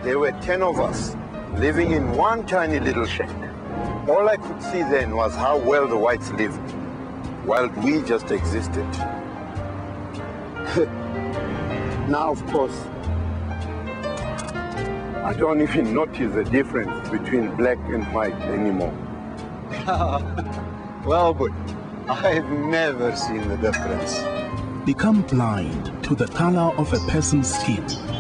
There were 10 of us living in one tiny little shed. All I could see then was how well the whites lived, while we just existed. Now, of course, I don't even notice the difference between black and white anymore. Well, but I've never seen the difference. Become blind to the color of a person's skin